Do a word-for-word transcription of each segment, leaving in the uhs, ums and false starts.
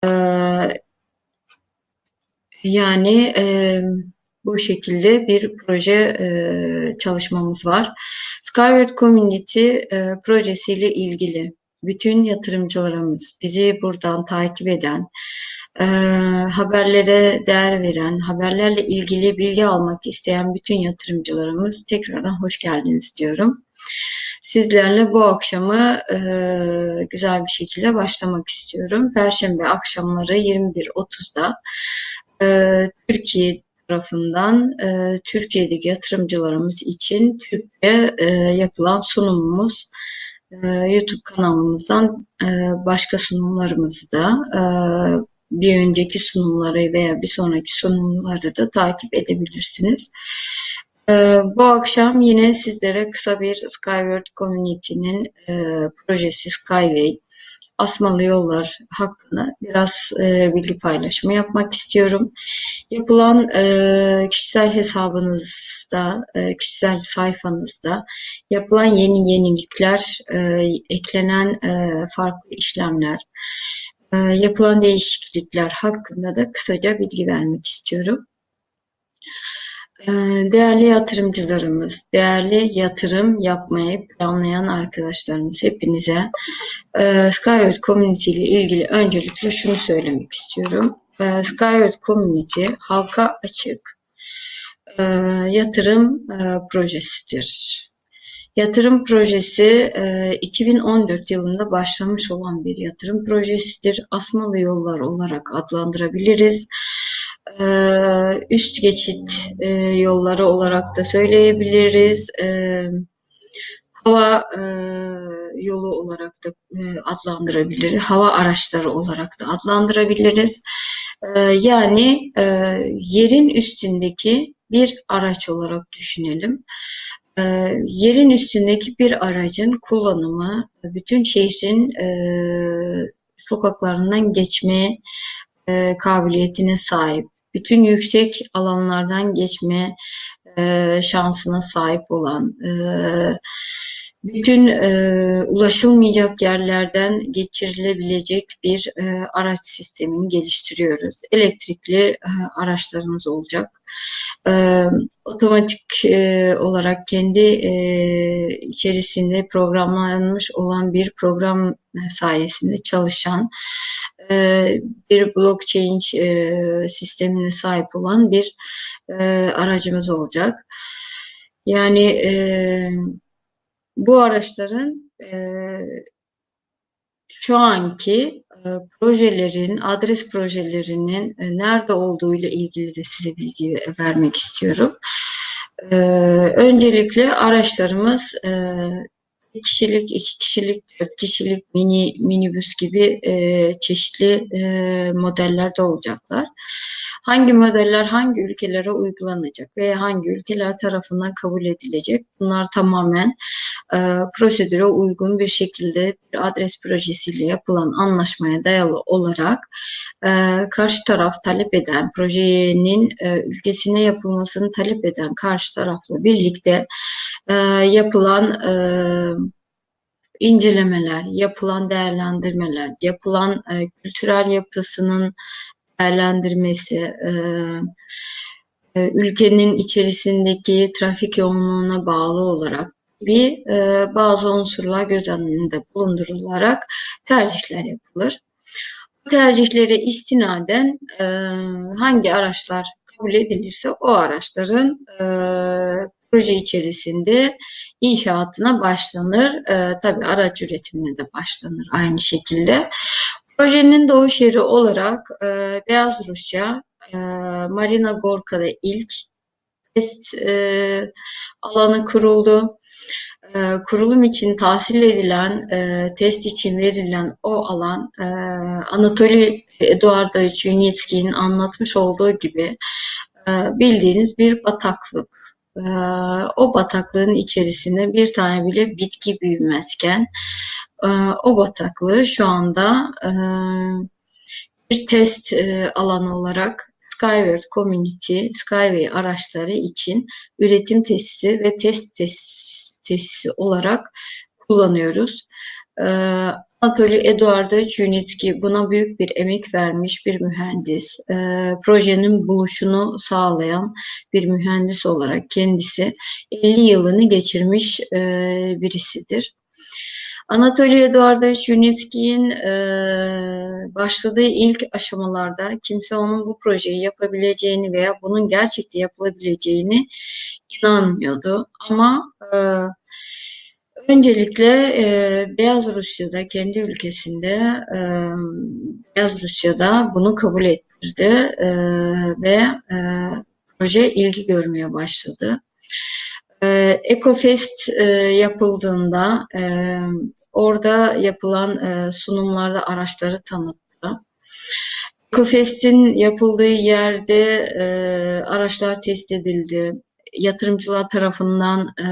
Ee, yani e, bu şekilde bir proje e, çalışmamız var. Skyward Community e, projesiyle ilgili bütün yatırımcılarımız, bizi buradan takip eden, e, haberlere değer veren, haberlerle ilgili bilgi almak isteyen bütün yatırımcılarımız tekrardan hoş geldiniz diyorum. Sizlerle bu akşamı e, güzel bir şekilde başlamak istiyorum. Perşembe akşamları yirmi bir otuzda e, Türkiye tarafından e, Türkiye'deki yatırımcılarımız için Türkçe e, yapılan sunumumuz, e, YouTube kanalımızdan e, başka sunumlarımızı da e, bir önceki sunumları veya bir sonraki sunumları da takip edebilirsiniz. Ee, bu akşam yine sizlere kısa bir Skyward Community'nin e, projesi Skyway, Asmalı Yollar hakkında biraz e, bilgi paylaşımı yapmak istiyorum. Yapılan e, kişisel hesabınızda, e, kişisel sayfanızda yapılan yeni yenilikler, e, eklenen e, farklı işlemler, e, yapılan değişiklikler hakkında da kısaca bilgi vermek istiyorum. Değerli yatırımcılarımız, değerli yatırım yapmayı planlayan arkadaşlarımız, hepinize e, Skyward Community ile ilgili öncelikle şunu söylemek istiyorum. E, Skyward Community halka açık e, yatırım e, projesidir. Yatırım projesi e, iki bin on dört yılında başlamış olan bir yatırım projesidir. Asmalı yollar olarak adlandırabiliriz. E, üst geçit e, yolları olarak da söyleyebiliriz. E, hava e, yolu olarak da e, adlandırabiliriz. Hava araçları olarak da adlandırabiliriz. E, yani e, yerin üstündeki bir araç olarak düşünelim. E, yerin üstündeki bir aracın kullanımı bütün şehrin e, sokaklarından geçme e, kabiliyetine sahip. Bütün yüksek alanlardan geçme e, şansına sahip olan, e, bütün e, ulaşılmayacak yerlerden geçirilebilecek bir e, araç sistemini geliştiriyoruz. Elektrikli e, araçlarımız olacak. E, otomatik e, olarak kendi e, içerisinde programlanmış olan bir program sayesinde çalışan e, bir blockchain e, sistemine sahip olan bir e, aracımız olacak. Yani e, bu araçların e, şu anki e, projelerin, adres projelerinin e, nerede olduğu ile ilgili de size bilgi vermek istiyorum. E, öncelikle araçlarımız e, bir kişilik, iki kişilik, dört kişilik mini minibüs gibi e, çeşitli e, modellerde olacaklar. Hangi modeller hangi ülkelere uygulanacak veya hangi ülkeler tarafından kabul edilecek? Bunlar tamamen e, prosedüre uygun bir şekilde bir adres projesiyle yapılan anlaşmaya dayalı olarak e, karşı taraf talep eden, projenin e, ülkesine yapılmasını talep eden karşı tarafla birlikte e, yapılan e, incelemeler, yapılan değerlendirmeler, yapılan e, kültürel yapısının değerlendirmesi, e, e, ülkenin içerisindeki trafik yoğunluğuna bağlı olarak bir e, bazı unsurlar göz önünde bulundurularak tercihler yapılır. Bu tercihlere istinaden e, hangi araçlar kabul edilirse o araçların e, proje içerisinde inşaatına başlanır. E, tabii araç üretimine de başlanır aynı şekilde. Projenin doğuş yeri olarak e, Beyaz Rusya, e, Marina Gorka'da ilk test e, alanı kuruldu. E, kurulum için tahsil edilen, e, test için verilen o alan e, Anatoly Eduardovich Yunitski'nin anlatmış olduğu gibi e, bildiğiniz bir bataklık. E, o bataklığın içerisinde bir tane bile bitki büyümezken e, o bataklığı şu anda e, bir test e, alanı olarak Skyward Community, Skyway araçları için üretim tesisi ve test tesis, tesisi olarak kullanıyoruz. Ee, Anatoly Eduardovich Yunitski buna büyük bir emek vermiş bir mühendis. E, projenin buluşunu sağlayan bir mühendis olarak kendisi elli yılını geçirmiş e, birisidir. Anatoly Eduardovich Yunitski'nin e, başladığı ilk aşamalarda kimse onun bu projeyi yapabileceğini veya bunun gerçekte yapılabileceğini inanmıyordu. Ama e, öncelikle e, Beyaz Rusya'da, kendi ülkesinde e, Beyaz Rusya'da bunu kabul ettirdi e, ve e, proje ilgi görmeye başladı. E, Ecofest e, yapıldığında e, orada yapılan e, sunumlarda araçları tanıttı. Ecofest'in yapıldığı yerde e, araçlar test edildi. Yatırımcılar tarafından e,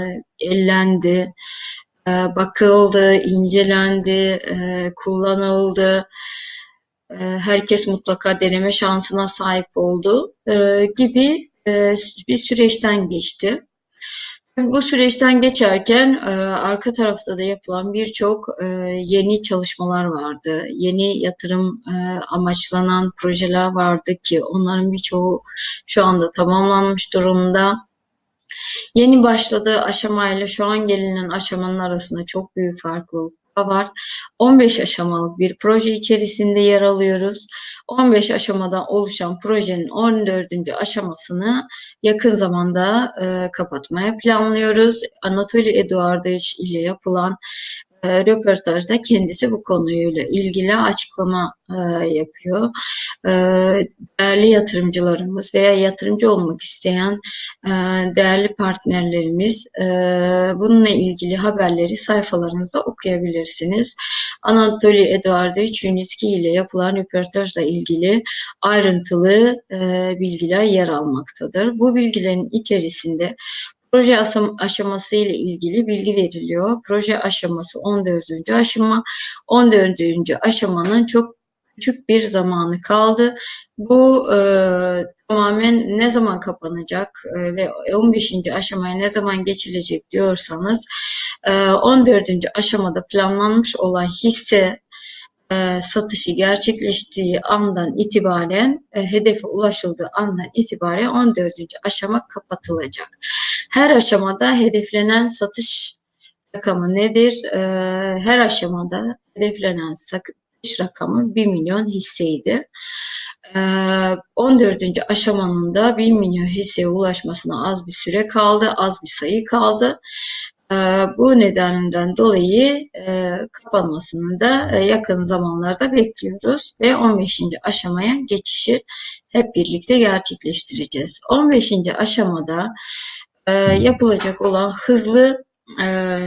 ellendi, e, bakıldı, incelendi, e, kullanıldı. E, herkes mutlaka deneme şansına sahip oldu e, gibi e, bir süreçten geçti. Bu süreçten geçerken e, arka tarafta da yapılan birçok e, yeni çalışmalar vardı. Yeni yatırım e, amaçlanan projeler vardı ki onların birçoğu şu anda tamamlanmış durumda. Yeni başladığı aşamayla şu an gelinen aşamanın arasında çok büyük farklılık var. on beş aşamalık bir proje içerisinde yer alıyoruz. on beş aşamadan oluşan projenin on dördüncü aşamasını yakın zamanda e, kapatmaya planlıyoruz. Anatoly Eduardovich ile yapılan e, röportajda kendisi bu konuyla ilgili açıklama e, yapıyor. E, değerli yatırımcılarımız veya yatırımcı olmak isteyen e, değerli partnerlerimiz e, bununla ilgili haberleri sayfalarınızda okuyabilirsiniz. Anatoly Eduardovich Yunitski ile yapılan röportajla ilgili ayrıntılı e, bilgiler yer almaktadır. Bu bilgilerin içerisinde proje aşaması ile ilgili bilgi veriliyor. Proje aşaması on dördüncü aşama. on dördüncü aşamanın çok küçük bir zamanı kaldı. Bu e, tamamen ne zaman kapanacak e, ve on beşinci aşamaya ne zaman geçilecek diyorsanız e, on dördüncü aşamada planlanmış olan hisse e, satışı gerçekleştiği andan itibaren, e, hedefe ulaşıldığı andan itibaren on dördüncü aşama kapatılacak. Her aşamada hedeflenen satış rakamı nedir? E, her aşamada hedeflenen satış rakamı bir milyon hisseydi. E, on dördüncü aşamanın da bir milyon hisseye ulaşmasına az bir süre kaldı, az bir sayı kaldı. Bu nedeninden dolayı e, kapanmasını da e, yakın zamanlarda bekliyoruz ve on beşinci aşamaya geçişi hep birlikte gerçekleştireceğiz. on beşinci aşamada e, yapılacak olan hızlı e,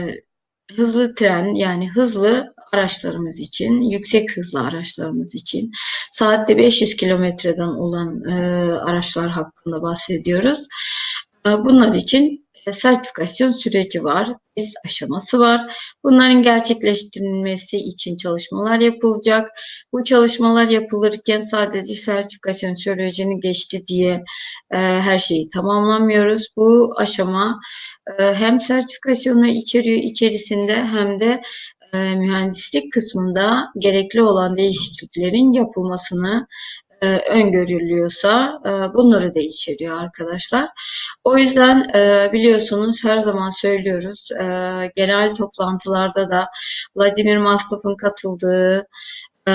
hızlı tren, yani hızlı araçlarımız için, yüksek hızlı araçlarımız için saatte beş yüz kilometreden olan e, araçlar hakkında bahsediyoruz. E, bunlar için sertifikasyon süreci var, test aşaması var. Bunların gerçekleştirilmesi için çalışmalar yapılacak. Bu çalışmalar yapılırken sadece sertifikasyon sürecini geçti diye e, her şeyi tamamlamıyoruz. Bu aşama e, hem sertifikasyonu içeriyor içerisinde hem de e, mühendislik kısmında gerekli olan değişikliklerin yapılmasını e, öngörülüyorsa e, bunları da içeriyor arkadaşlar. O yüzden e, biliyorsunuz her zaman söylüyoruz, e, genel toplantılarda da Vladimir Maslov'un katıldığı, e,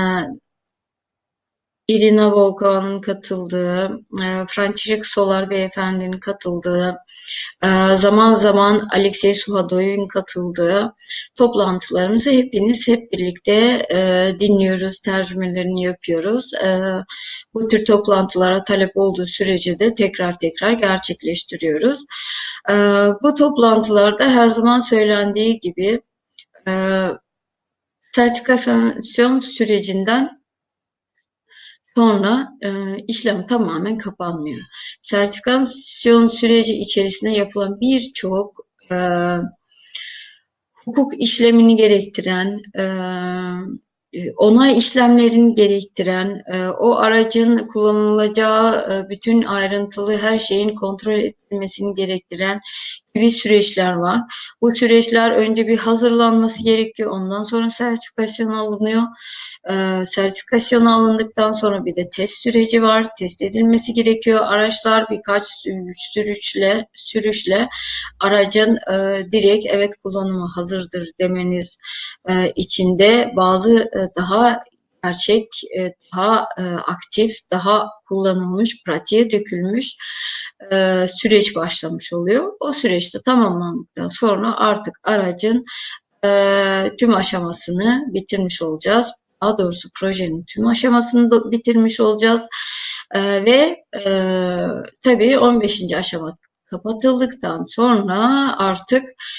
Irina Volkova'nın katıldığı, e, František Solar beyefendinin katıldığı, e, zaman zaman Alexey Suhadoy'un katıldığı toplantılarımızı hepiniz hep birlikte e, dinliyoruz, tercümelerini yapıyoruz. E, bu tür toplantılara talep olduğu sürece de tekrar tekrar gerçekleştiriyoruz. E, bu toplantılarda her zaman söylendiği gibi e, sertifikasyon sürecinden sonra e, işlem tamamen kapanmıyor. Sertifikasyon süreci içerisinde yapılan birçok e, hukuk işlemini gerektiren, e, onay işlemlerini gerektiren, o aracın kullanılacağı bütün ayrıntılı her şeyin kontrol edilmesini gerektiren gibi süreçler var. Bu süreçler önce bir hazırlanması gerekiyor. Ondan sonra sertifikasyon alınıyor. Sertifikasyon alındıktan sonra bir de test süreci var. Test edilmesi gerekiyor. Araçlar birkaç sürüşle, sürüşle aracın direkt evet kullanıma hazırdır demeniz içinde bazı daha gerçek, daha aktif, daha kullanılmış, pratiğe dökülmüş süreç başlamış oluyor. O süreçte tamamlandıktan sonra artık aracın tüm aşamasını bitirmiş olacağız. Daha doğrusu projenin tüm aşamasını da bitirmiş olacağız. Ve tabii on beşinci aşama kapatıldıktan sonra artık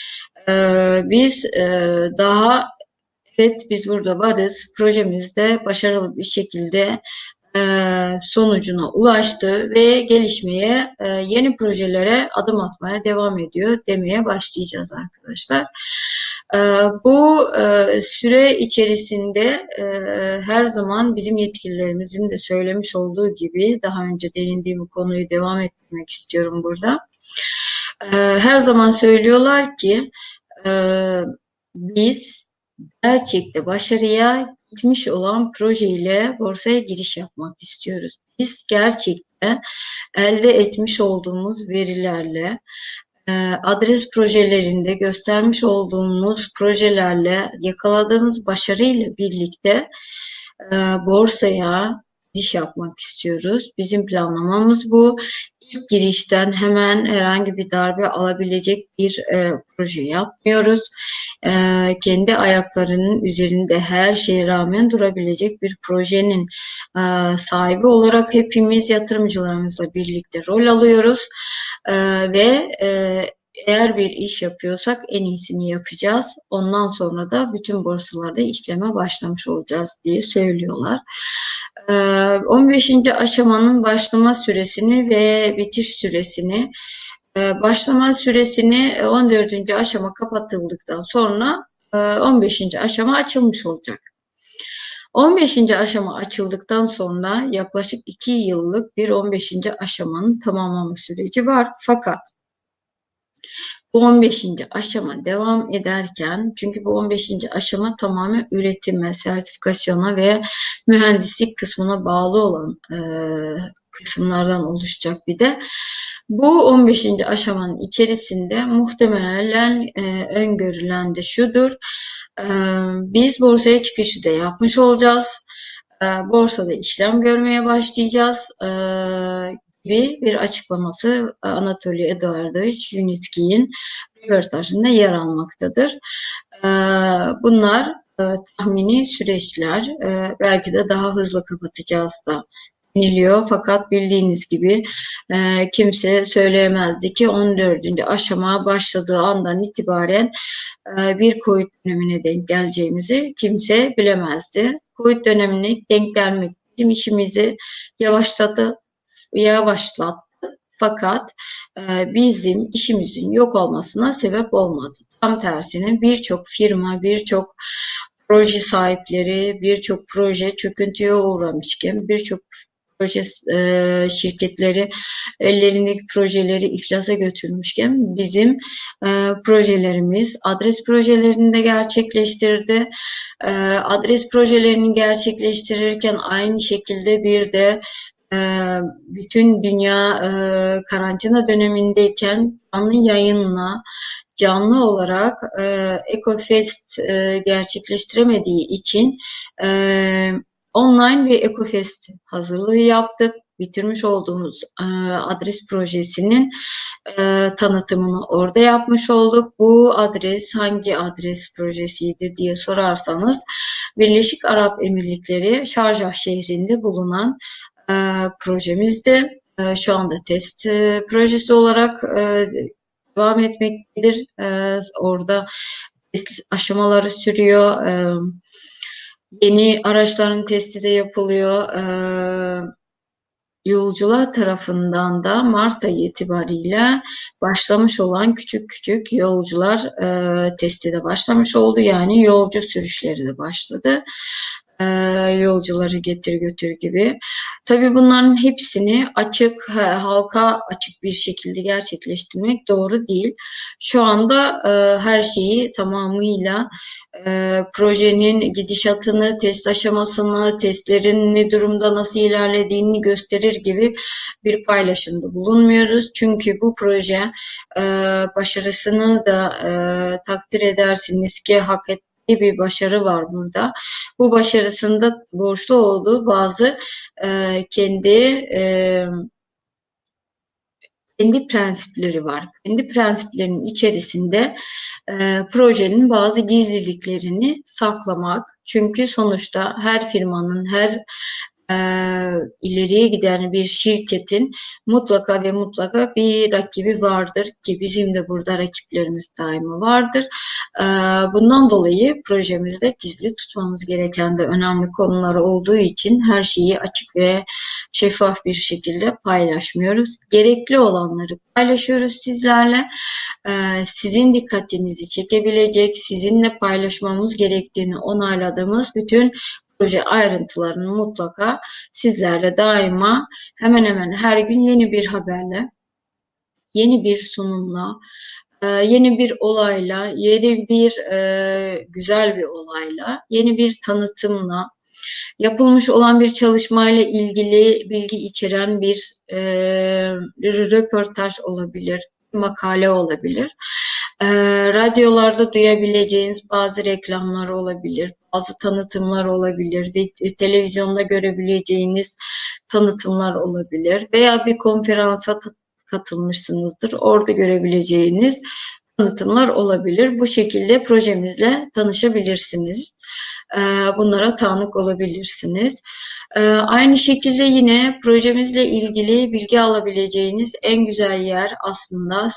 biz daha evet biz burada varız. Projemizde başarılı bir şekilde e, sonucuna ulaştı ve gelişmeye, e, yeni projelere adım atmaya devam ediyor demeye başlayacağız arkadaşlar. E, bu e, süre içerisinde e, her zaman bizim yetkililerimizin de söylemiş olduğu gibi daha önce değindiğim konuyu devam ettirmek istiyorum burada. E, her zaman söylüyorlar ki e, biz gerçekte başarıya gitmiş olan projeyle borsaya giriş yapmak istiyoruz. Biz gerçekte elde etmiş olduğumuz verilerle, adres projelerinde göstermiş olduğumuz projelerle, yakaladığımız başarıyla birlikte borsaya giriş yapmak istiyoruz. Bizim planlamamız bu. İlk girişten hemen herhangi bir darbe alabilecek bir e, proje yapmıyoruz. E, kendi ayaklarının üzerinde her şeye rağmen durabilecek bir projenin e, sahibi olarak hepimiz yatırımcılarımızla birlikte rol alıyoruz. E, ve e, eğer bir iş yapıyorsak en iyisini yapacağız. Ondan sonra da bütün borsalarda işleme başlamış olacağız diye söylüyorlar. on beşinci aşamanın başlama süresini ve bitiş süresini, başlama süresini on dördüncü aşama kapatıldıktan sonra on beşinci aşama açılmış olacak. on beşinci aşama açıldıktan sonra yaklaşık iki yıllık bir on beşinci aşamanın tamamlama süreci var. Fakat bu on beşinci aşama devam ederken, çünkü bu on beşinci aşama tamamen üretime, sertifikasyona ve mühendislik kısmına bağlı olan e, kısımlardan oluşacak bir de. Bu on beşinci aşamanın içerisinde muhtemelen e, öngörülen de şudur. E, biz borsaya çıkışı da yapmış olacağız. E, borsada işlem görmeye başlayacağız. E, gibi bir açıklaması Anatoly Eduardovich Yunitski'nin röportajında yer almaktadır. Bunlar tahmini süreçler, belki de daha hızlı kapatacağız da deniliyor. Fakat bildiğiniz gibi kimse söyleyemezdi ki on dördüncü aşama başladığı andan itibaren bir Covid dönemine denk geleceğimizi kimse bilemezdi. Covid dönemine denk gelmek bizim işimizi yavaşladı. yavaşlattı. Fakat e, bizim işimizin yok olmasına sebep olmadı. Tam tersine birçok firma, birçok proje sahipleri, birçok proje çöküntüye uğramışken, birçok proje e, şirketleri ellerindeki projeleri iflasa götürmüşken bizim e, projelerimiz adres projelerini de gerçekleştirdi. E, adres projelerini gerçekleştirirken aynı şekilde bir de bütün dünya karantina dönemindeyken canlı yayınla, canlı olarak EcoFest gerçekleştiremediği için online bir EcoFest hazırlığı yaptık. Bitirmiş olduğumuz adres projesinin tanıtımını orada yapmış olduk. Bu adres hangi adres projesiydi diye sorarsanız Birleşik Arap Emirlikleri Şarjah şehrinde bulunan e, projemizde e, şu anda test e, projesi olarak e, devam etmektedir. E, orada test aşamaları sürüyor. E, yeni araçların testi de yapılıyor. E, Yolcular tarafından da Mart ayı itibariyle başlamış olan küçük küçük yolcular e, testi de başlamış oldu. Yani yolcu sürüşleri de başladı. e, yolcuları getir götür gibi. Tabii bunların hepsini açık, halka açık bir şekilde gerçekleştirmek doğru değil. Şu anda e, her şeyi tamamıyla e, projenin gidişatını, test aşamasını, testlerin ne durumda nasıl ilerlediğini gösterir gibi bir paylaşımda bulunmuyoruz. Çünkü bu proje e, başarısını da e, takdir edersiniz ki hak et bir başarı var burada. Bu başarısında borçlu olduğu bazı e, kendi e, kendi prensipleri var. Kendi prensiplerinin içerisinde e, projenin bazı gizliliklerini saklamak. Çünkü sonuçta her firmanın, her e, ileriye giden bir şirketin mutlaka ve mutlaka bir rakibi vardır ki bizim de burada rakiplerimiz daima vardır. E, bundan dolayı projemizde gizli tutmamız gereken de önemli konular olduğu için her şeyi açık ve şeffaf bir şekilde paylaşmıyoruz. Gerekli olanları paylaşıyoruz sizlerle. E, sizin dikkatinizi çekebilecek, sizinle paylaşmamız gerektiğini onayladığımız bütün proje ayrıntılarını mutlaka sizlerle daima hemen hemen her gün yeni bir haberle, yeni bir sunumla, yeni bir olayla, yeni bir e, güzel bir olayla, yeni bir tanıtımla, yapılmış olan bir çalışmayla ilgili bilgi içeren bir e, röportaj olabilir, makale olabilir. E, radyolarda duyabileceğiniz bazı reklamlar olabilir, bazı tanıtımlar olabilir ve televizyonda görebileceğiniz tanıtımlar olabilir veya bir konferansa katılmışsınızdır. Orada görebileceğiniz tanıtımlar olabilir. Bu şekilde projemizle tanışabilirsiniz. Bunlara tanık olabilirsiniz. Aynı şekilde yine projemizle ilgili bilgi alabileceğiniz en güzel yer aslında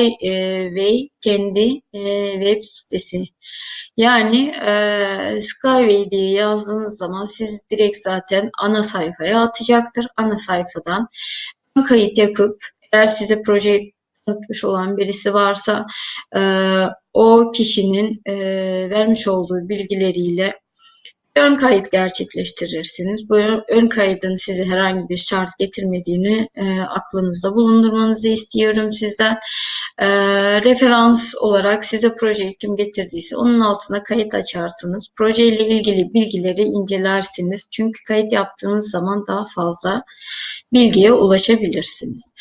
Skyway kendi web sitesi. Yani e, Skyway diye yazdığınız zaman siz direkt zaten ana sayfaya atacaktır. Ana sayfadan kayıt yapıp eğer size projeyi tanıtmış olan birisi varsa e, o kişinin e, vermiş olduğu bilgileriyle ön kayıt gerçekleştirirsiniz. Bu ön kaydın size herhangi bir şart getirmediğini e, aklınızda bulundurmanızı istiyorum sizden. E, referans olarak size projeyi kim getirdiyse onun altına kayıt açarsınız. Projeyle ilgili bilgileri incelersiniz. Çünkü kayıt yaptığınız zaman daha fazla bilgiye ulaşabilirsiniz.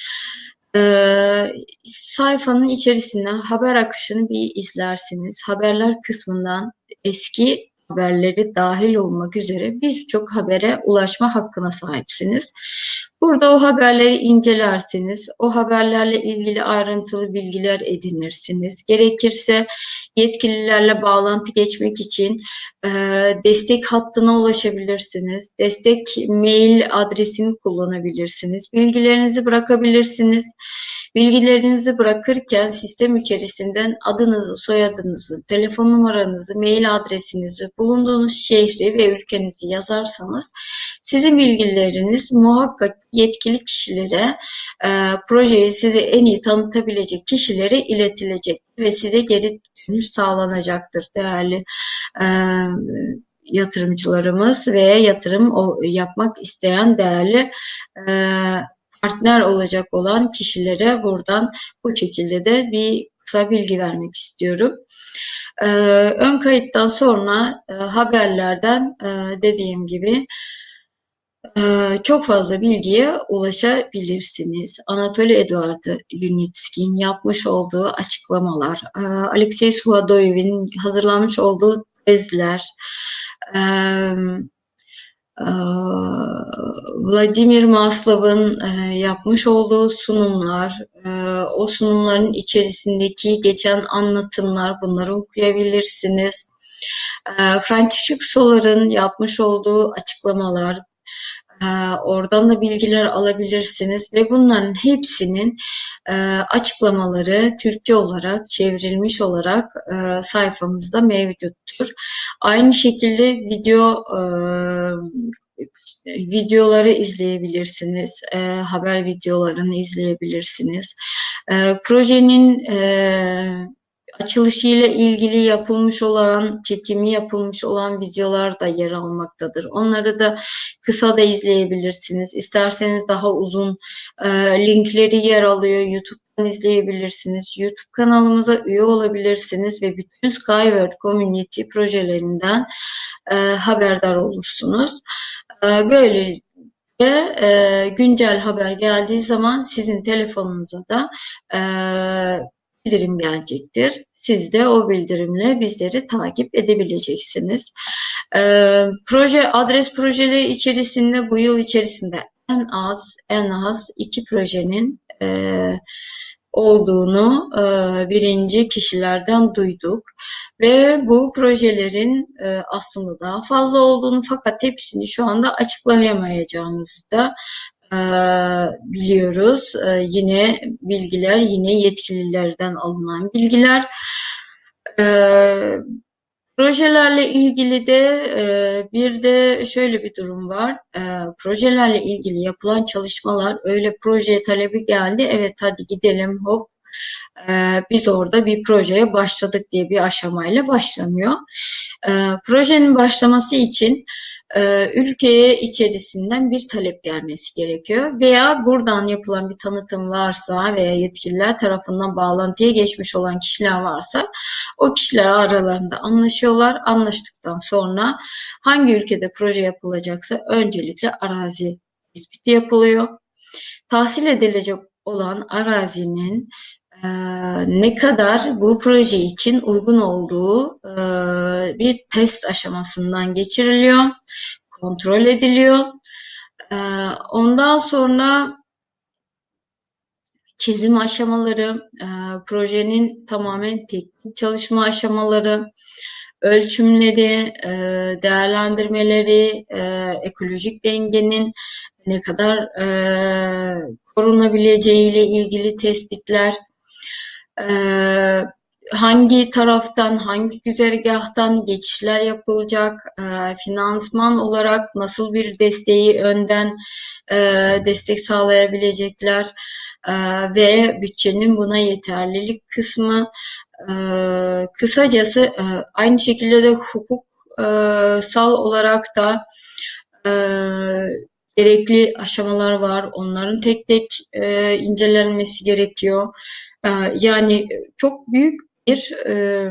Ee, sayfanın içerisinden haber akışını bir izlersiniz. Haberler kısmından eski haberleri dahil olmak üzere birçok habere ulaşma hakkına sahipsiniz. Burada o haberleri incelersiniz. O haberlerle ilgili ayrıntılı bilgiler edinirsiniz. Gerekirse yetkililerle bağlantı geçmek için e, destek hattına ulaşabilirsiniz. Destek mail adresini kullanabilirsiniz. Bilgilerinizi bırakabilirsiniz. Bilgilerinizi bırakırken sistem içerisinden adınızı, soyadınızı, telefon numaranızı, mail adresinizi, bulunduğunuz şehri ve ülkenizi yazarsanız sizin bilgileriniz muhakkak yetkili kişilere, e, projeyi size en iyi tanıtabilecek kişilere iletilecek ve size geri dönüş sağlanacaktır değerli e, yatırımcılarımız ve yatırım yapmak isteyen değerli e, partner olacak olan kişilere buradan bu şekilde de bir kısa bilgi vermek istiyorum. Ee, ön kayıttan sonra e, haberlerden e, dediğim gibi e, çok fazla bilgiye ulaşabilirsiniz. Anatoly Eduard Yunitskiy'in yapmış olduğu açıklamalar, e, Alexey Suvadoyev'in hazırlamış olduğu tezler, e, Vladimir Maslov'un yapmış olduğu sunumlar, o sunumların içerisindeki geçen anlatımlar, bunları okuyabilirsiniz. František Solar'ın yapmış olduğu açıklamalar, oradan da bilgiler alabilirsiniz ve bunların hepsinin açıklamaları Türkçe olarak çevrilmiş olarak sayfamızda mevcuttur. Aynı şekilde video videoları izleyebilirsiniz, haber videolarını izleyebilirsiniz. Projenin açılışıyla ilgili yapılmış olan, çekimi yapılmış olan videolar da yer almaktadır. Onları da kısa da izleyebilirsiniz. İsterseniz daha uzun e, linkleri yer alıyor. YouTube'dan izleyebilirsiniz. YouTube kanalımıza üye olabilirsiniz ve bütün Skyward Community projelerinden e, haberdar olursunuz. E, böylece e, güncel haber geldiği zaman sizin telefonunuza da e, bildirim gelecektir. Siz de o bildirimle bizleri takip edebileceksiniz. Ee, proje adres projeleri içerisinde bu yıl içerisinde en az en az iki projenin e, olduğunu e, birinci kişilerden duyduk ve bu projelerin e, aslında daha fazla olduğunu fakat hepsini şu anda açıklayamayacağımızı da e, biliyoruz. E, yine bilgiler yine yetkililerden alınan bilgiler. E, Projelerle ilgili de e, bir de şöyle bir durum var. E, projelerle ilgili yapılan çalışmalar öyle proje talebi geldi. Evet hadi gidelim hop e, biz orada bir projeye başladık diye bir aşamayla başlamıyor. E, projenin başlaması için e, ülkeye içerisinden bir talep gelmesi gerekiyor. Veya buradan yapılan bir tanıtım varsa veya yetkililer tarafından bağlantıya geçmiş olan kişiler varsa o kişiler aralarında anlaşıyorlar. Anlaştıktan sonra hangi ülkede proje yapılacaksa öncelikle arazi tespiti yapılıyor. Tahsil edilecek olan arazinin e, ne kadar bu proje için uygun olduğu e, bir test aşamasından geçiriliyor, kontrol ediliyor. E, ondan sonra çizim aşamaları, e, projenin tamamen teknik çalışma aşamaları, ölçümleri, e, değerlendirmeleri, e, ekolojik dengenin ne kadar e, korunabileceği ile ilgili tespitler, e, hangi taraftan, hangi güzergahtan geçişler yapılacak, e, finansman olarak nasıl bir desteği önden e, destek sağlayabilecekler e, ve bütçenin buna yeterlilik kısmı, e, kısacası e, aynı şekilde de hukuksal olarak da e, gerekli aşamalar var. Onların tek tek e, incelenmesi gerekiyor. E, yani çok büyük bir e,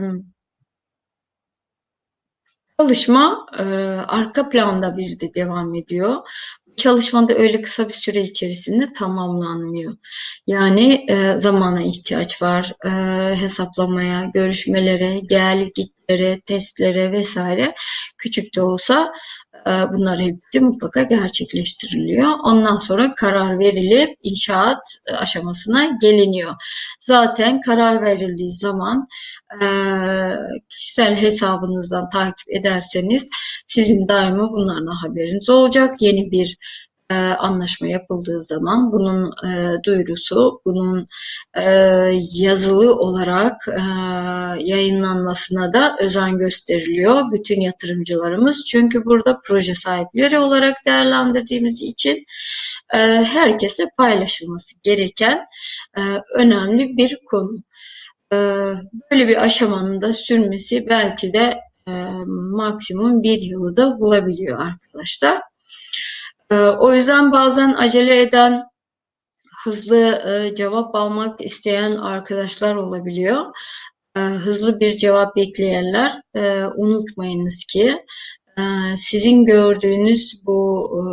çalışma e, arka planda bir de devam ediyor. Çalışma da öyle kısa bir süre içerisinde tamamlanmıyor. Yani e, zamana ihtiyaç var. E, hesaplamaya, görüşmelere, gel gitlere, testlere vesaire. Küçük de olsa e, bunlar hepsi mutlaka gerçekleştiriliyor. Ondan sonra karar verilip inşaat aşamasına geliniyor. Zaten karar verildiği zaman e, kişisel hesabınızdan takip ederseniz sizin daima bunlardan haberiniz olacak. Yeni bir e, anlaşma yapıldığı zaman bunun e, duyurusu, bunun e, yazılı olarak e, yayınlanmasına da özen gösteriliyor bütün yatırımcılarımız. Çünkü burada proje sahipleri olarak değerlendirdiğimiz için e, herkese paylaşılması gereken e, önemli bir konu. E, böyle bir aşamanın da sürmesi belki de e, maksimum bir yılı da bulabiliyor arkadaşlar. E, o yüzden bazen acele eden, hızlı e, cevap almak isteyen arkadaşlar olabiliyor. E, hızlı bir cevap bekleyenler e, unutmayınız ki e, sizin gördüğünüz bu e,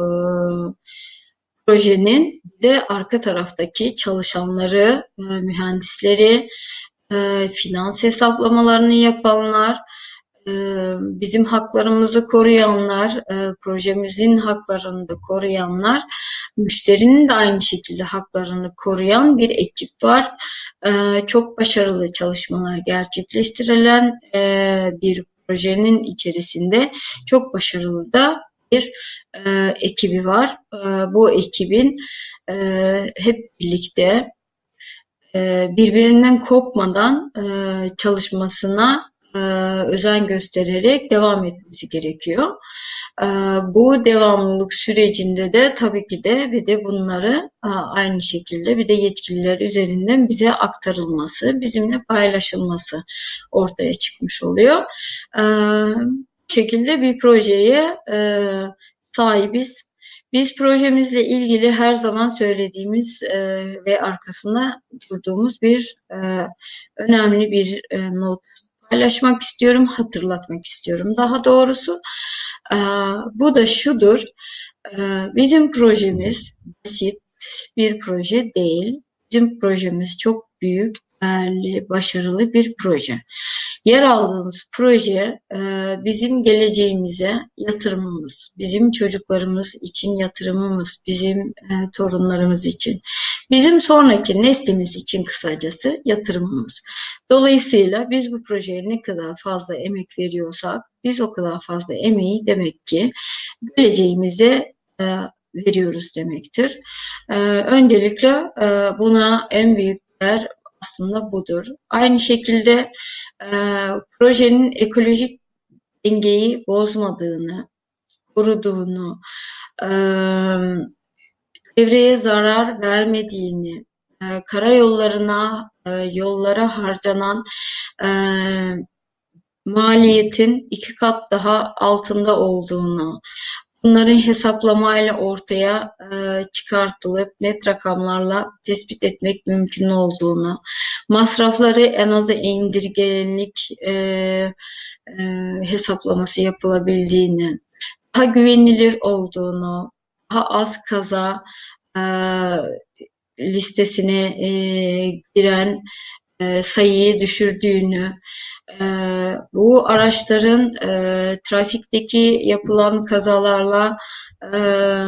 projenin de arka taraftaki çalışanları, e, mühendisleri, e, finans hesaplamalarını yapanlar, e, bizim haklarımızı koruyanlar, e, projemizin haklarını da koruyanlar, müşterinin de aynı şekilde haklarını koruyan bir ekip var. E, çok başarılı çalışmalar gerçekleştirilen e, bir projenin içerisinde çok başarılı da bir e, ekibi var. E, bu ekibin e, hep birlikte e, birbirinden kopmadan e, çalışmasına e, özen göstererek devam etmesi gerekiyor. Bu devamlılık sürecinde de tabii ki de bir de bunları aynı şekilde bir de yetkililer üzerinden bize aktarılması, bizimle paylaşılması ortaya çıkmış oluyor. Bu şekilde bir projeye sahibiz. Biz projemizle ilgili her zaman söylediğimiz ve arkasında durduğumuz bir önemli bir not paylaşmak istiyorum, hatırlatmak istiyorum. Daha doğrusu bu da şudur, bizim projemiz basit bir proje değil. Bizim projemiz çok büyük, değerli, başarılı bir proje. Yer aldığımız proje bizim geleceğimize yatırımımız, bizim çocuklarımız için yatırımımız, bizim torunlarımız için, bizim sonraki neslimiz için kısacası yatırımımız. Dolayısıyla biz bu projeye ne kadar fazla emek veriyorsak, biz o kadar fazla emeği demek ki geleceğimize veriyoruz demektir. Öncelikle buna en büyük değer aslında budur. Aynı şekilde e, projenin ekolojik dengeyi bozmadığını, koruduğunu, e, çevreye zarar vermediğini, e, karayollarına, e, yollara harcanan e, maliyetin iki kat daha altında olduğunu, bunların hesaplamayla ortaya e, çıkartılıp net rakamlarla tespit etmek mümkün olduğunu, masrafları en aza indirgenlik e, e, hesaplaması yapılabildiğini, daha güvenilir olduğunu, daha az kaza e, listesine e, giren e, sayıyı düşürdüğünü, e, bu araçların e, trafikteki yapılan kazalarla e,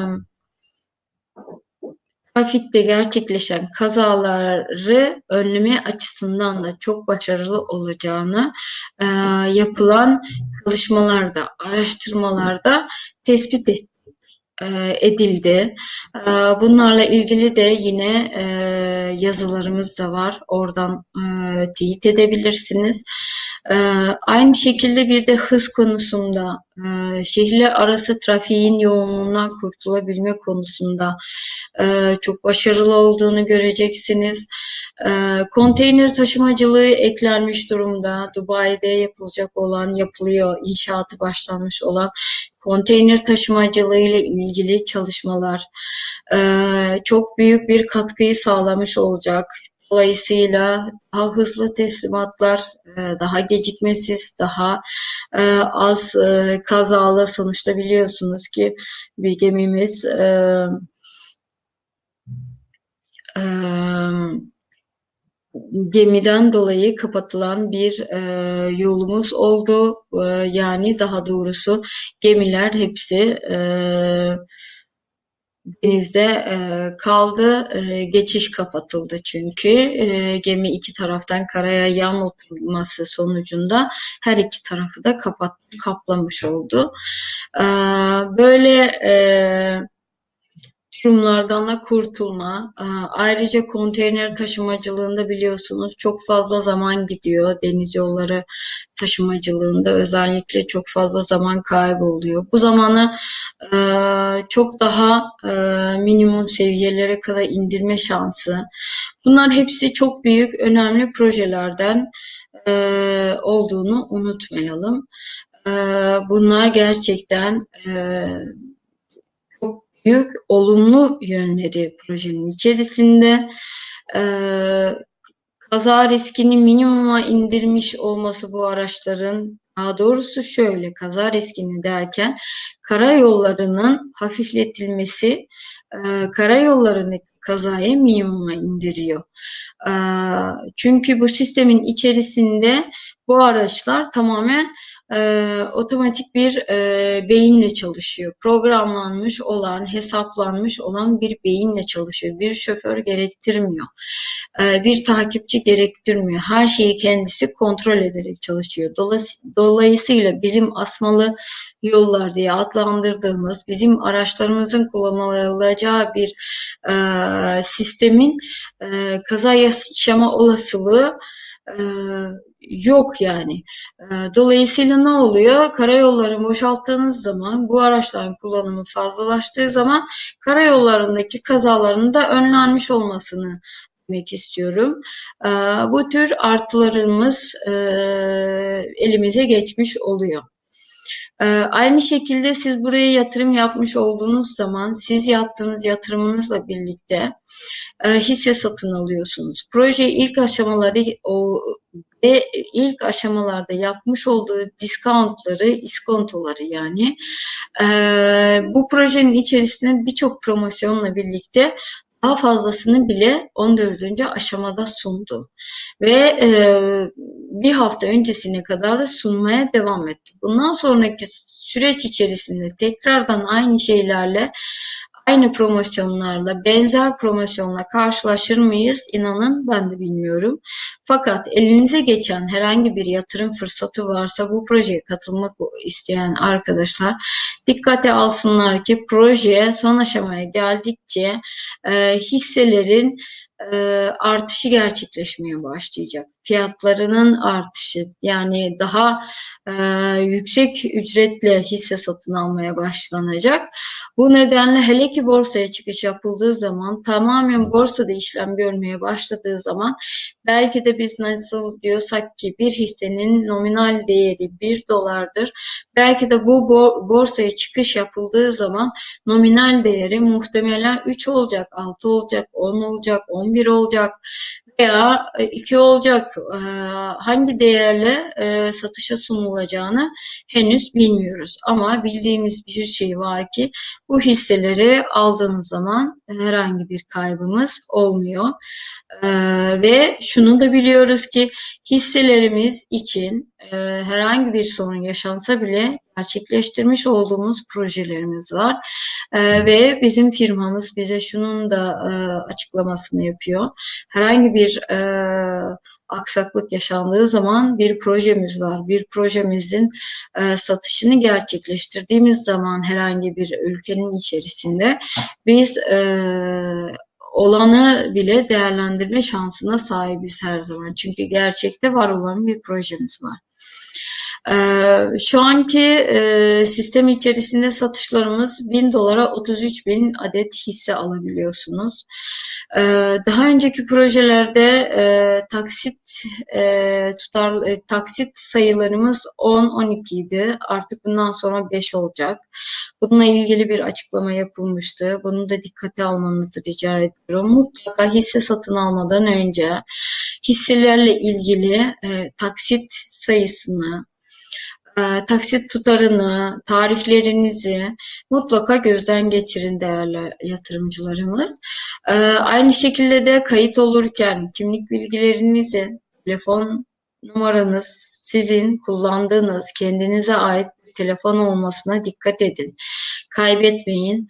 trafikte gerçekleşen kazaları önleme açısından da çok başarılı olacağını e, yapılan çalışmalarda, araştırmalarda tespit et, e, edildi. E, bunlarla ilgili de yine e, yazılarımız da var. Oradan e, teyit edebilirsiniz. E, aynı şekilde bir de hız konusunda, e, şehirler arası trafiğin yoğunluğundan kurtulabilme konusunda e, çok başarılı olduğunu göreceksiniz. E, konteyner taşımacılığı eklenmiş durumda. Dubai'de yapılacak olan, yapılıyor, inşaatı başlanmış olan konteyner taşımacılığı ile ilgili çalışmalar e, çok büyük bir katkıyı sağlamış olacak. Dolayısıyla daha hızlı teslimatlar, daha gecikmesiz, daha az kazalı, sonuçta biliyorsunuz ki bir gemimiz gemiden dolayı kapatılan bir yolumuz oldu. Yani daha doğrusu gemiler hepsi denizde e, kaldı. E, geçiş kapatıldı çünkü. E, gemi iki taraftan karaya yan oturması sonucunda her iki tarafı da kapatmış, kaplamış oldu. E, böyle e, durumlardan da kurtulma. Ayrıca konteyner taşımacılığında biliyorsunuz çok fazla zaman gidiyor. Deniz yolları taşımacılığında özellikle çok fazla zaman kaybı oluyor. Bu zamanı çok daha minimum seviyelere kadar indirme şansı. Bunlar hepsi çok büyük, önemli projelerden olduğunu unutmayalım. Bunlar gerçekten büyük olumlu yönleri projenin içerisinde. Ee, kaza riskini minimuma indirmiş olması bu araçların, daha doğrusu şöyle, kaza riskini derken karayollarının hafifletilmesi e, karayollarındaki kazayı minimuma indiriyor. E, çünkü bu sistemin içerisinde bu araçlar tamamen e, otomatik bir e, beyinle çalışıyor. Programlanmış olan, hesaplanmış olan bir beyinle çalışıyor. Bir şoför gerektirmiyor. E, bir takipçi gerektirmiyor. Her şeyi kendisi kontrol ederek çalışıyor. Dolayısıyla bizim asmalı yollar diye adlandırdığımız, bizim araçlarımızın kullanılacağı bir e, sistemin e, kaza yaşama olasılığı e, yok yani. E, dolayısıyla ne oluyor? Karayollarını boşalttığınız zaman, bu araçların kullanımı fazlalaştığı zaman karayollarındaki kazaların da önlenmiş olmasını demek istiyorum. E, bu tür artılarımız e, elimize geçmiş oluyor. Ee, aynı şekilde siz buraya yatırım yapmış olduğunuz zaman siz yaptığınız yatırımınızla birlikte e, hisse satın alıyorsunuz. Proje ilk aşamaları o ve ilk aşamalarda yapmış olduğu discountları, iskontoları yani e, bu projenin içerisinde birçok promosyonla birlikte daha fazlasını bile on dördüncü aşamada sundu. Ve e, bir hafta öncesine kadar da sunmaya devam etti. Bundan sonraki süreç içerisinde tekrardan aynı şeylerle, aynı promosyonlarla, benzer promosyonla karşılaşır mıyız? İnanın ben de bilmiyorum. Fakat elinize geçen herhangi bir yatırım fırsatı varsa bu projeye katılmak isteyen arkadaşlar dikkate alsınlar ki projeye son aşamaya geldikçe e, hisselerin e, artışı gerçekleşmeye başlayacak. Fiyatlarının artışı yani daha e, yüksek ücretle hisse satın almaya başlanacak. Bu nedenle hele ki borsaya çıkış yapıldığı zaman tamamen borsada işlem görmeye başladığı zaman belki de biz nasıl diyorsak ki bir hissenin nominal değeri bir dolardır. Belki de bu borsaya çıkış yapıldığı zaman nominal değeri muhtemelen üç olacak, altı olacak, on olacak, on bir olacak veya iki olacak. Hangi değerle satışa sunulacağını henüz bilmiyoruz. Ama bildiğimiz bir şey var ki bu hisseleri aldığımız zaman herhangi bir kaybımız olmuyor. Ve şunu da biliyoruz ki hisselerimiz için herhangi bir sorun yaşansa bile gerçekleştirmiş olduğumuz projelerimiz var. Ee, ve bizim firmamız bize şunun da e, açıklamasını yapıyor. Herhangi bir e, aksaklık yaşandığı zaman bir projemiz var. Bir projemizin e, satışını gerçekleştirdiğimiz zaman herhangi bir ülkenin içerisinde biz e, olanı bile değerlendirme şansına sahibiz her zaman. Çünkü gerçekte var olan bir projemiz var. Ee, şu anki e, sistem içerisinde satışlarımız bin dolara otuz üç bin adet hisse alabiliyorsunuz. Ee, daha önceki projelerde e, taksit e, tutar e, taksit sayılarımız on on iki idi. Artık bundan sonra beş olacak. Bununla ilgili bir açıklama yapılmıştı. Bunu da dikkate almanızı rica ediyorum. Mutlaka hisse satın almadan önce hisselerle ilgili e, taksit sayısını, taksit tutarını, tarihlerinizi mutlaka gözden geçirin değerli yatırımcılarımız. Aynı şekilde de kayıt olurken kimlik bilgilerinizi, telefon numaranız, sizin kullandığınız kendinize ait bir telefon olmasına dikkat edin. Kaybetmeyin.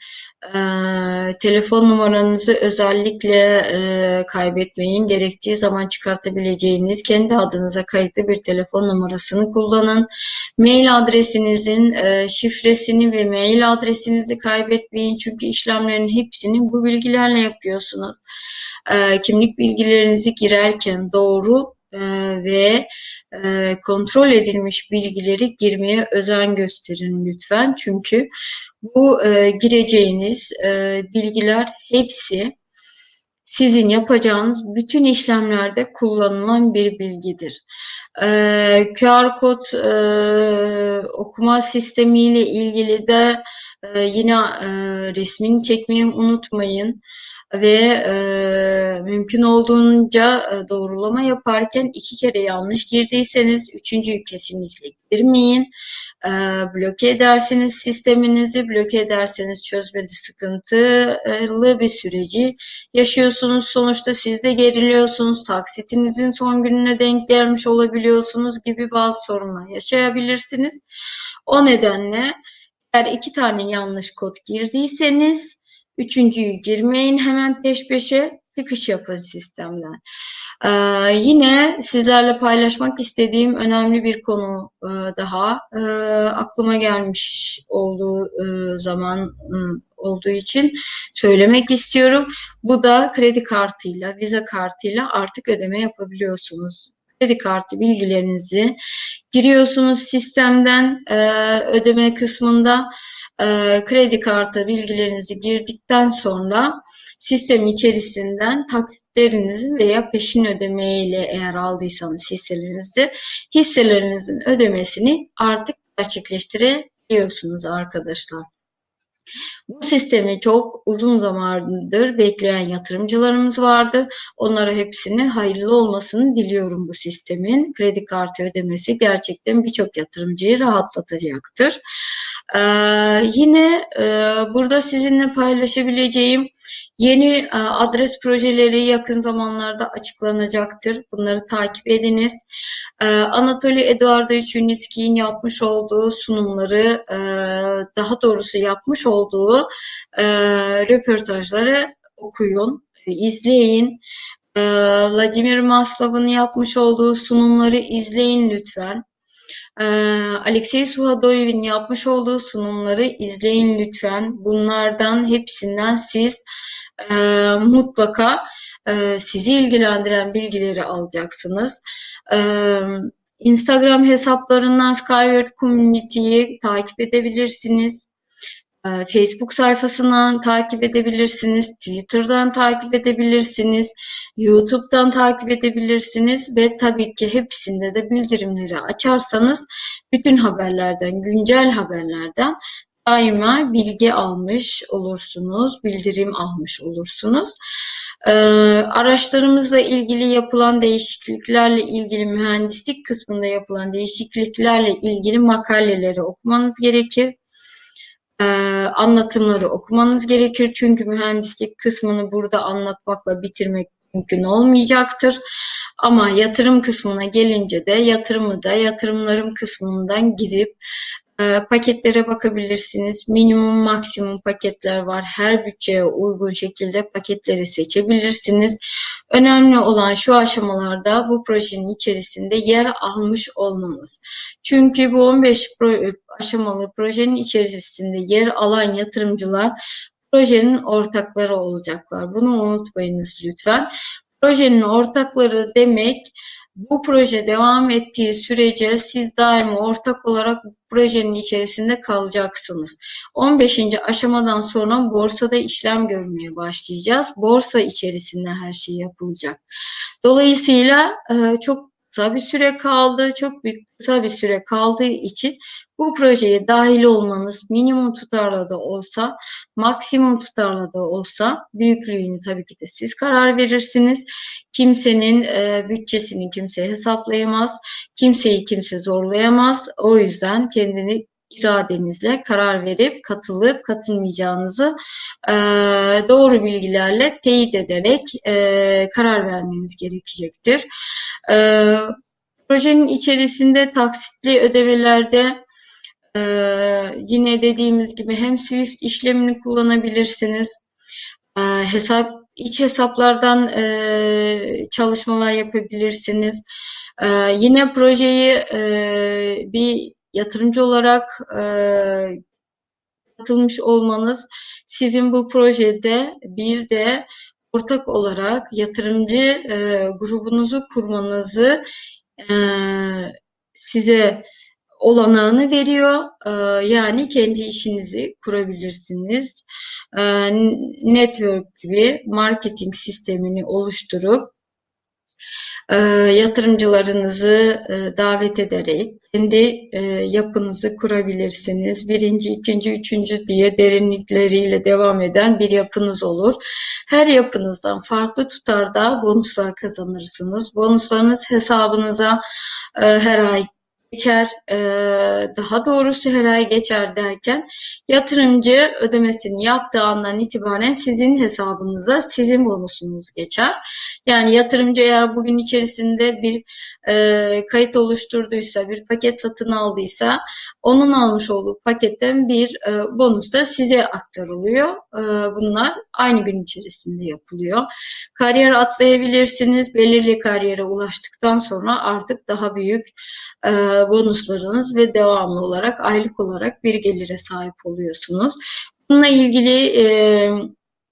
Ee, telefon numaranızı özellikle e, kaybetmeyin. Gerektiği zaman çıkartabileceğiniz kendi adınıza kayıtlı bir telefon numarasını kullanın. Mail adresinizin e, şifresini ve mail adresinizi kaybetmeyin. Çünkü işlemlerin hepsini bu bilgilerle yapıyorsunuz. E, kimlik bilgilerinizi girerken doğru e, ve e, kontrol edilmiş bilgileri girmeye özen gösterin lütfen. Çünkü bu e, gireceğiniz e, bilgiler hepsi sizin yapacağınız bütün işlemlerde kullanılan bir bilgidir. E, Q R kod e, okuma sistemiyle ilgili de e, yine e, resmini çekmeyi unutmayın. Ve e, mümkün olduğunca e, doğrulama yaparken iki kere yanlış girdiyseniz üçüncüyü kesinlikle girmeyin. E, bloke ederseniz sisteminizi, bloke ederseniz çözmede sıkıntılı bir süreci yaşıyorsunuz. Sonuçta siz de geriliyorsunuz, taksitinizin son gününe denk gelmiş olabiliyorsunuz gibi bazı sorunlar yaşayabilirsiniz. O nedenle eğer iki tane yanlış kod girdiyseniz üçüncüyü girmeyin, hemen peş peşe çıkış yapın sistemden. Ee, yine sizlerle paylaşmak istediğim önemli bir konu e, daha e, aklıma gelmiş olduğu e, zaman e, olduğu için söylemek istiyorum. Bu da kredi kartıyla, Visa kartıyla artık ödeme yapabiliyorsunuz. kredi kartı bilgilerinizi giriyorsunuz sistemden e, ödeme kısmında. E, kredi kartı bilgilerinizi girdikten sonra sistem içerisinden taksitlerinizi veya peşin ödemeyle eğer aldıysanız hisselerinizi, hisselerinizin ödemesini artık gerçekleştirebiliyorsunuz arkadaşlar. Bu sistemi çok uzun zamandır bekleyen yatırımcılarımız vardı. Onlara hepsine hayırlı olmasını diliyorum bu sistemin. Kredi kartı ödemesi gerçekten birçok yatırımcıyı rahatlatacaktır. Ee, yine e, burada sizinle paylaşabileceğim yeni e, adres projeleri yakın zamanlarda açıklanacaktır. Bunları takip ediniz. Ee, Anatoly Eduardovich Yunitski'nin yapmış olduğu sunumları, e, daha doğrusu yapmış olduğu e, röportajları okuyun, e, izleyin. E, Vladimir Maslov'un yapmış olduğu sunumları izleyin lütfen. E, Alexey Suhadoyev'in yapmış olduğu sunumları izleyin lütfen. Bunlardan hepsinden siz e, mutlaka e, sizi ilgilendiren bilgileri alacaksınız. E, Instagram hesaplarından Skyward Community'yi takip edebilirsiniz. Facebook sayfasından takip edebilirsiniz, Twitter'dan takip edebilirsiniz, YouTube'dan takip edebilirsiniz ve tabii ki hepsinde de bildirimleri açarsanız bütün haberlerden, güncel haberlerden daima bilgi almış olursunuz, bildirim almış olursunuz. Ee, araçlarımızla ilgili yapılan değişikliklerle ilgili, mühendislik kısmında yapılan değişikliklerle ilgili makaleleri okumanız gerekir. Ee, anlatımları okumanız gerekir. Çünkü mühendislik kısmını burada anlatmakla bitirmek mümkün olmayacaktır. Ama yatırım kısmına gelince de yatırımı da yatırımlarım kısmından girip e, paketlere bakabilirsiniz. Minimum, maksimum paketler var. Her bütçeye uygun şekilde paketleri seçebilirsiniz. Önemli olan şu aşamalarda bu projenin içerisinde yer almış olmanız. Çünkü bu on beş aşamalı projenin içerisinde yer alan yatırımcılar projenin ortakları olacaklar. Bunu unutmayınız lütfen. Projenin ortakları demek, bu proje devam ettiği sürece siz daima ortak olarak bu projenin içerisinde kalacaksınız. on beşinci aşamadan sonra borsada işlem görmeye başlayacağız. Borsa içerisinde her şey yapılacak. Dolayısıyla çok kısa bir süre kaldı. Çok bir kısa bir süre kaldığı için bu projeye dahil olmanız minimum tutarla da olsa, maksimum tutarla da olsa, büyüklüğünü tabii ki de siz karar verirsiniz. Kimsenin e, bütçesini kimse hesaplayamaz, kimseyi kimse zorlayamaz. O yüzden kendini iradenizle karar verip katılıp katılmayacağınızı e, doğru bilgilerle teyit ederek e, karar vermeniz gerekecektir. E, projenin içerisinde taksitli ödemelerde e, yine dediğimiz gibi hem Swift işlemini kullanabilirsiniz. E, hesap iç hesaplardan e, çalışmalar yapabilirsiniz. E, yine projeyi e, bir yatırımcı olarak e, katılmış olmanız sizin bu projede bir de ortak olarak yatırımcı e, grubunuzu kurmanızı e, size olanağını veriyor. E, yani kendi işinizi kurabilirsiniz. E, network gibi marketing sistemini oluşturup e, yatırımcılarınızı e, davet ederek kendi e, yapınızı kurabilirsiniz. Birinci, ikinci, üçüncü diye derinlikleriyle devam eden bir yapınız olur. Her yapınızdan farklı tutarda bonuslar kazanırsınız. Bonuslarınız hesabınıza e, her ay geçer, e, daha doğrusu her ay geçer derken yatırımcı ödemesini yaptığı andan itibaren sizin hesabınıza sizin bonusunuz geçer. Yani yatırımcı eğer bugün içerisinde bir e, kayıt oluşturduysa, bir paket satın aldıysa onun almış olduğu paketten bir e, bonus da size aktarılıyor. E, bunlar aynı gün içerisinde yapılıyor. Kariyer atlayabilirsiniz. Belirli kariyere ulaştıktan sonra artık daha büyük e, bonuslarınız ve devamlı olarak aylık olarak bir gelire sahip oluyorsunuz. Bununla ilgili e,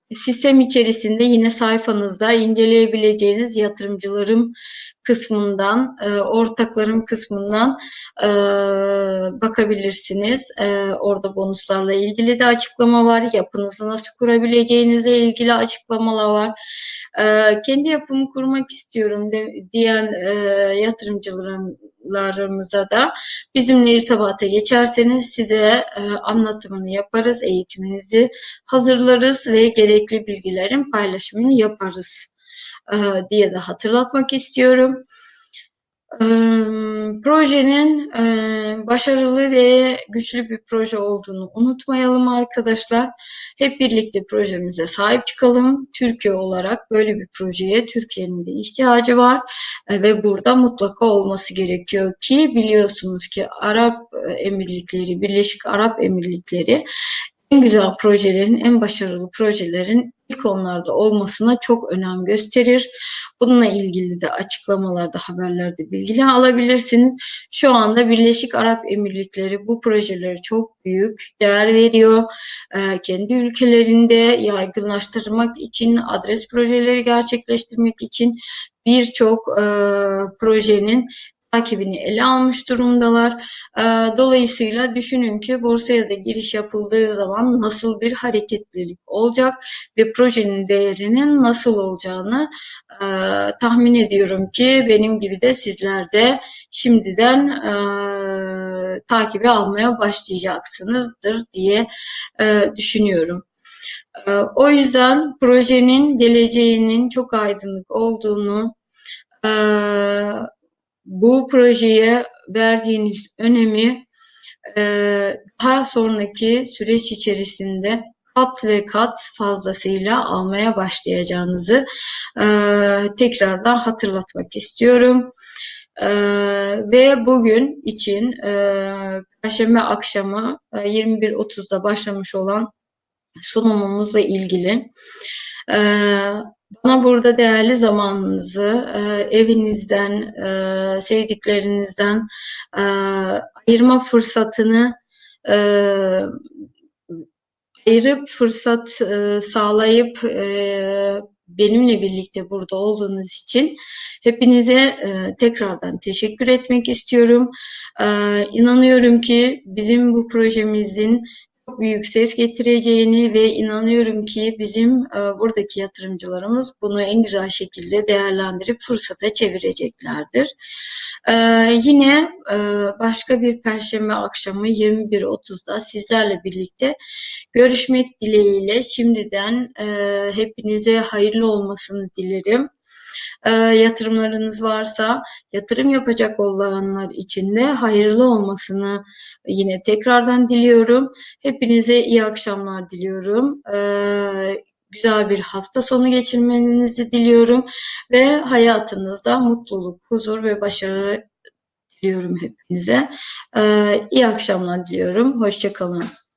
Sistem içerisinde yine sayfanızda inceleyebileceğiniz yatırımcılarım kısmından, e, ortaklarım kısmından e, bakabilirsiniz. E, orada bonuslarla ilgili de açıklama var. Yapınızı nasıl kurabileceğinizle ilgili açıklamalar var. E, kendi yapımı kurmak istiyorum de, diyen e, yatırımcılarımıza da bizimle irtibata geçerseniz size e, anlatımını yaparız, eğitiminizi hazırlarız ve gerekli bilgilerin paylaşımını yaparız e, diye de hatırlatmak istiyorum. E, projenin e, başarılı ve güçlü bir proje olduğunu unutmayalım arkadaşlar. Hep birlikte projemize sahip çıkalım. Türkiye olarak böyle bir projeye Türkiye'nin de ihtiyacı var e, ve burada mutlaka olması gerekiyor ki biliyorsunuz ki Arap Emirlikleri, Birleşik Arap Emirlikleri en güzel projelerin, en başarılı projelerin ilk onlarda olmasına çok önem gösterir. Bununla ilgili de açıklamalarda, haberlerde bilgi alabilirsiniz. Şu anda Birleşik Arap Emirlikleri bu projelere çok büyük değer veriyor. Ee, kendi ülkelerinde yaygınlaştırmak için, adres projeleri gerçekleştirmek için birçok e, projenin takibini ele almış durumdalar. Dolayısıyla düşünün ki borsaya da giriş yapıldığı zaman nasıl bir hareketlilik olacak ve projenin değerinin nasıl olacağını e, tahmin ediyorum ki benim gibi de sizler de şimdiden e, takibi almaya başlayacaksınızdır diye e, düşünüyorum. E, o yüzden projenin geleceğinin çok aydınlık olduğunu, e, bu projeye verdiğiniz önemi e, daha sonraki süreç içerisinde kat ve kat fazlasıyla almaya başlayacağınızı e, tekrardan hatırlatmak istiyorum. E, ve bugün için e, Perşembe akşamı e, yirmi bir otuzda başlamış olan sunumumuzla ilgili e, bana burada değerli zamanınızı e, evinizden, e, sevdiklerinizden e, ayırma fırsatını e, ayırıp fırsat e, sağlayıp e, benimle birlikte burada olduğunuz için hepinize e, tekrardan teşekkür etmek istiyorum. E, inanıyorum ki bizim bu projemizin çok büyük ses getireceğini ve inanıyorum ki bizim e, buradaki yatırımcılarımız bunu en güzel şekilde değerlendirip fırsata çevireceklerdir. E, yine e, başka bir Perşembe akşamı yirmi bir otuzda sizlerle birlikte görüşmek dileğiyle şimdiden e, hepinize hayırlı olmasını dilerim. E, yatırımlarınız varsa yatırım yapacak olanlar için de hayırlı olmasını yine tekrardan diliyorum. Hepinize iyi akşamlar diliyorum. E, güzel bir hafta sonu geçirmenizi diliyorum ve hayatınızda mutluluk, huzur ve başarı diliyorum hepinize. E, iyi akşamlar diliyorum. Hoşça kalın.